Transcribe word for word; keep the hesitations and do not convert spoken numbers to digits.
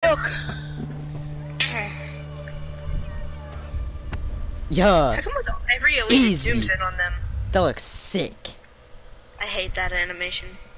Look! Yeah. How come with every elite Easy. zooms in on them? That looks sick. I hate that animation.